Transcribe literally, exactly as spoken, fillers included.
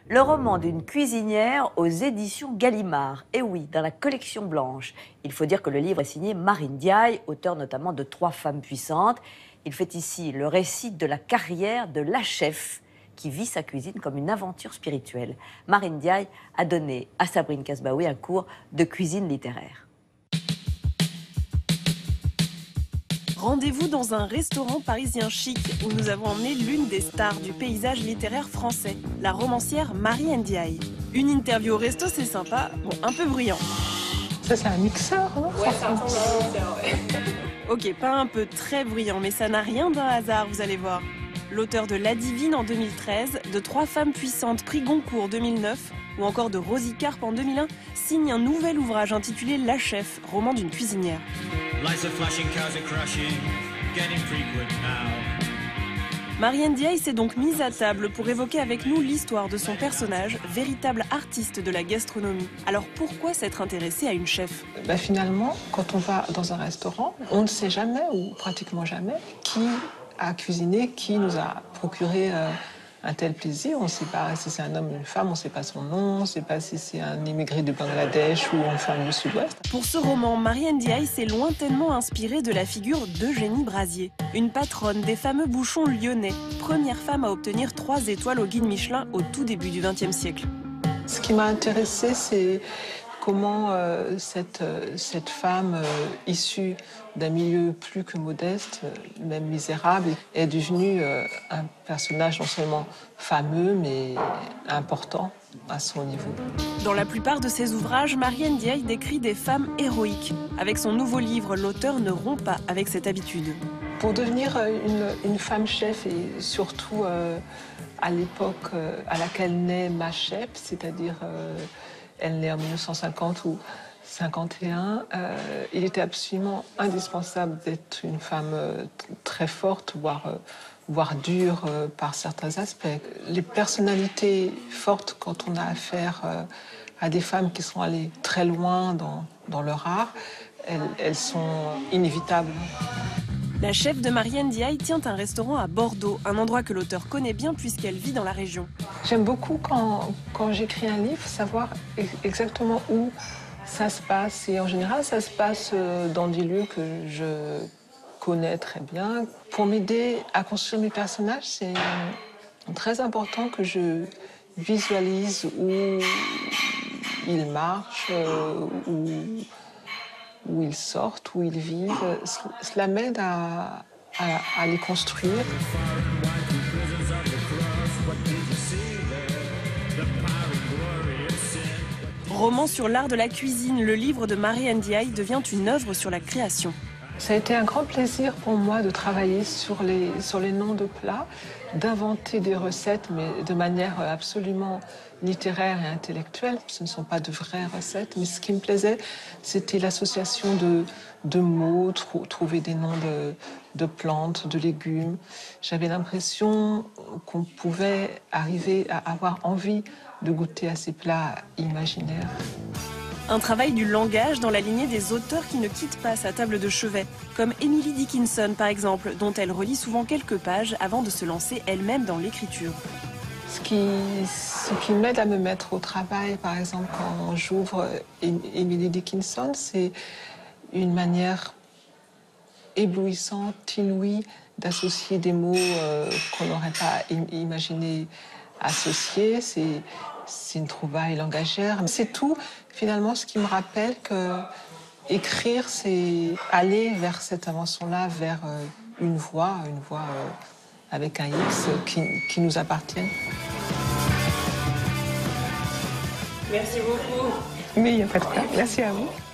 Le roman d'une cuisinière aux éditions Gallimard. Et oui, dans la collection blanche. Il faut dire que le livre est signé Marine Diaye, auteur notamment de Trois femmes puissantes. Il fait ici le récit de la carrière de la chef qui vit sa cuisine comme une aventure spirituelle. Marine Diaye a donné à Sabrine Kasbaoui un cours de cuisine littéraire. Rendez-vous dans un restaurant parisien chic où nous avons emmené l'une des stars du paysage littéraire français, la romancière Marie Ndiaye. Une interview au resto, c'est sympa, bon, un peu bruyant. Ça, c'est un mixeur, non? Ouais, ça ressemble à un mixeur, ouais. Ok, pas un peu très bruyant, mais ça n'a rien d'un hasard, vous allez voir. L'auteur de La Divine en deux mille treize, de Trois femmes puissantes prix Goncourt deux mille neuf, ou encore de Rosie Carpe en deux mille un, signe un nouvel ouvrage intitulé La Chef, roman d'une cuisinière. Marie Ndiaye s'est donc mise à table pour évoquer avec nous l'histoire de son personnage, véritable artiste de la gastronomie. Alors pourquoi s'être intéressée à une chef? Bah finalement, quand on va dans un restaurant, on ne sait jamais, ou pratiquement jamais, qui a cuisiné, qui nous a procuré euh, un tel plaisir. On ne sait pas si c'est un homme ou une femme, on ne sait pas son nom, on ne sait pas si c'est un immigré du Bangladesh ou une femme du Sud-Ouest. Pour ce roman, Marie Ndiaye s'est lointainement inspirée de la figure d'Eugénie Brasier, une patronne des fameux bouchons lyonnais, première femme à obtenir trois étoiles au guide Michelin au tout début du vingtième siècle. Ce qui m'a intéressée, c'est comment euh, cette, euh, cette femme euh, issue d'un milieu plus que modeste, euh, même misérable, est devenue euh, un personnage non seulement fameux, mais important à son niveau. Dans la plupart de ses ouvrages, Marie Ndiaye décrit des femmes héroïques. Avec son nouveau livre, l'auteur ne rompt pas avec cette habitude. Pour devenir une, une femme chef, et surtout euh, à l'époque euh, à laquelle naît ma chef, c'est-à-dire euh, elle naît en mille neuf cent cinquante ou cinquante et un, euh, il était absolument indispensable d'être une femme euh, très forte, voire, euh, voire dure euh, par certains aspects. Les personnalités fortes, quand on a affaire euh, à des femmes qui sont allées très loin dans, dans leur art, elles, elles sont inévitables. La chef de Marie Ndiaye tient un restaurant à Bordeaux, un endroit que l'auteur connaît bien puisqu'elle vit dans la région. J'aime beaucoup quand, quand j'écris un livre, savoir exactement où ça se passe. Et en général, ça se passe dans des lieux que je connais très bien. Pour m'aider à construire mes personnages, c'est très important que je visualise où ils marchent, où, où ils sortent, où ils vivent. Cela m'aide à, à, à les construire. Roman sur l'art de la cuisine, le livre de Marie Ndiaye devient une œuvre sur la création. Ça a été un grand plaisir pour moi de travailler sur les, sur les noms de plats, d'inventer des recettes, mais de manière absolument littéraire et intellectuelle. Ce ne sont pas de vraies recettes, mais ce qui me plaisait, c'était l'association de, de mots, trou, trouver des noms de, de plantes, de légumes. J'avais l'impression qu'on pouvait arriver à avoir envie de goûter à ces plats imaginaires. Un travail du langage dans la lignée des auteurs qui ne quittent pas sa table de chevet, comme Emily Dickinson par exemple, dont elle relit souvent quelques pages avant de se lancer elle-même dans l'écriture. Ce qui, ce qui m'aide à me mettre au travail, par exemple, quand j'ouvre Emily Dickinson, c'est une manière éblouissante, inouïe, d'associer des mots euh, qu'on n'aurait pas imaginé associer. C'est C'est une trouvaille langagère. C'est tout, finalement, ce qui me rappelle que écrire, c'est aller vers cette invention-là, vers euh, une voix, une voix euh, avec un X qui, qui nous appartient. Merci beaucoup. Mais il n'y a pas de quoi. Merci à vous.